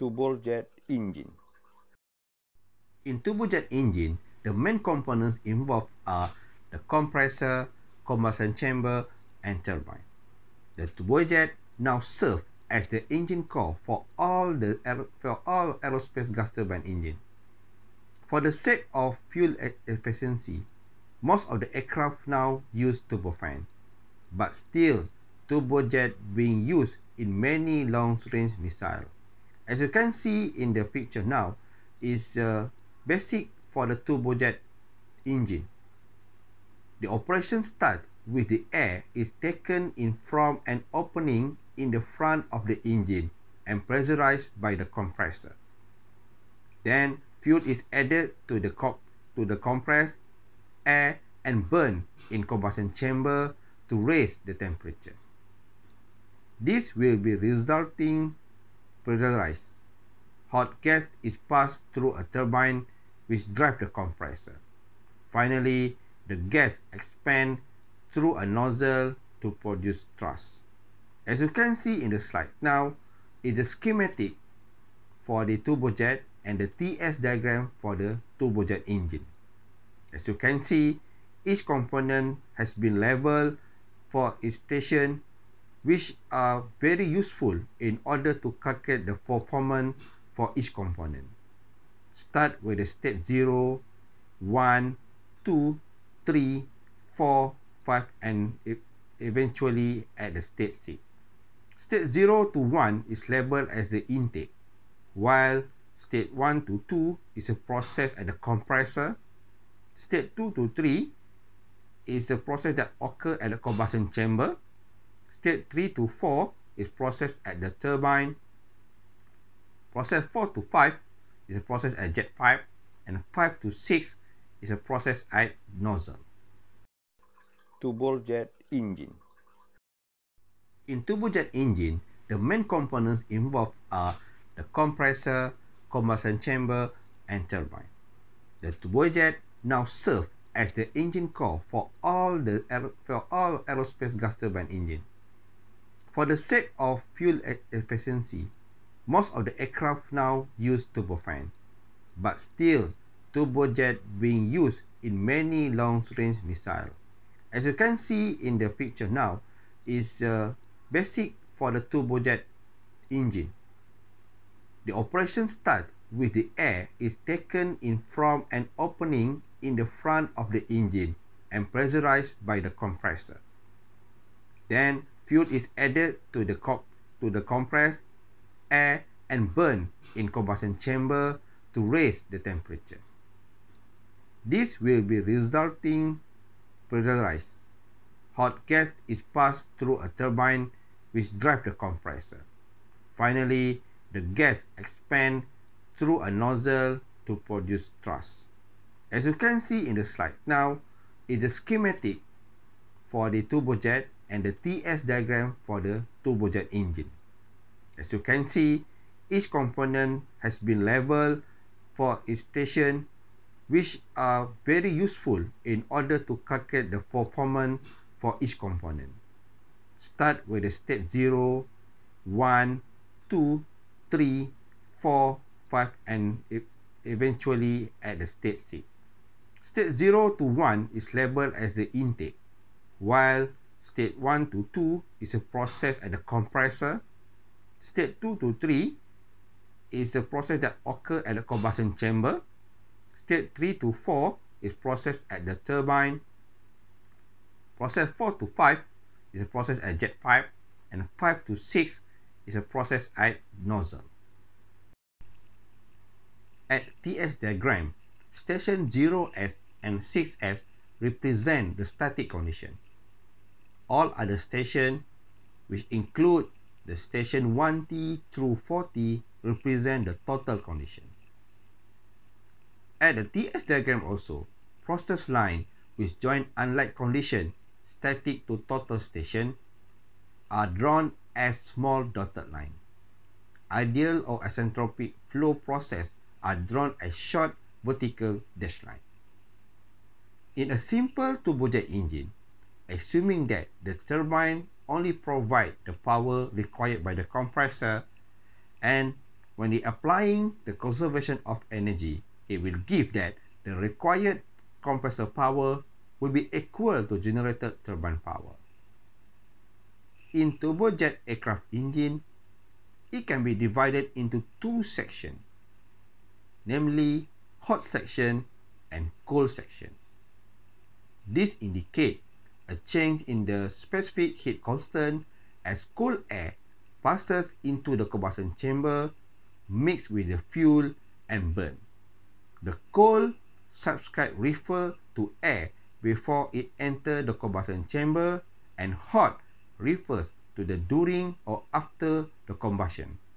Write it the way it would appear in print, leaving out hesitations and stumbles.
turbojet engine. In turbojet engine, the main components involved are the compressor, combustion chamber, and turbine. The turbojet now serves as the engine core for all aerospace gas turbine engine. For the sake of fuel efficiency, most of the aircraft now use turbofan, but still turbojet being used in many long-range missiles. As you can see in the picture now, is basic for the turbojet engine. The operation starts with the air is taken in from an opening in the front of the engine and pressurized by the compressor. Then fuel is added to the compressed air and burned in combustion chamber to raise the temperature. This will be resulting pressurized. Hot gas is passed through a turbine which drives the compressor. Finally, the gas expands through a nozzle to produce thrust. As you can see in the slide now, is the schematic for the turbojet and the TS diagram for the turbojet engine. As you can see, each component has been labeled for its station, which are very useful in order to calculate the performance for each component. Start with the state 0, 1, 2, 3, 4, 5, and eventually at the state 6. State 0 to 1 is labeled as the intake, while state 1 to 2 is a process at the compressor. State 2 to 3 is a process that occurs at the combustion chamber. State 3 to 4 is processed at the turbine. Process 4 to 5 is a process at jet pipe, and 5 to 6 is a process at nozzle. Turbojet engine. In turbojet engine, the main components involved are the compressor, combustion chamber, and turbine. The turbojet now serves as the engine core for all aerospace gas turbine engine. For the sake of fuel efficiency, most of the aircraft now use turbofan, but still turbojet being used in many long-range missiles. As you can see in the picture now, is basic for the turbojet engine. The operation starts with the air is taken in from an opening in the front of the engine and pressurized by the compressor. Then fuel is added to the compressed air and burned in combustion chamber to raise the temperature. This will be resulting pressurized. Hot gas is passed through a turbine which drives the compressor. Finally, the gas expands through a nozzle to produce thrust. As you can see in the slide now, is the schematic for the turbojet and the TS diagram for the turbojet engine. As you can see, each component has been labeled for its station, which are very useful in order to calculate the performance for each component. Start with the state 0, 1, 2, 3, 4, 5, and eventually at the state 6. State 0 to 1 is labeled as the intake, while state 1 to 2 is a process at the compressor. State 2 to 3 is a process that occurs at the combustion chamber. State 3 to 4 is processed at the turbine. Process 4 to 5 is a process at jet pipe, and 5 to 6 is a process at nozzle. At TS diagram, station 0S and 6S represent the static condition. All other stations, which include the station 1T through 4T, represent the total condition. At the TS diagram also, process line which join unlike condition static to total station are drawn as small dotted line. Ideal or isentropic flow process are drawn as short vertical dashed line. In a simple turbojet engine, assuming that the turbine only provides the power required by the compressor and when it applying the conservation of energy, it will give that the required compressor power will be equal to generated turbine power. In turbojet aircraft engine, it can be divided into two sections, namely hot section and cold section. This indicates a change in the specific heat constant as cold air passes into the combustion chamber, mixed with the fuel and burn. The cold subscript refer to air before it enters the combustion chamber, and hot refers to the during or after the combustion.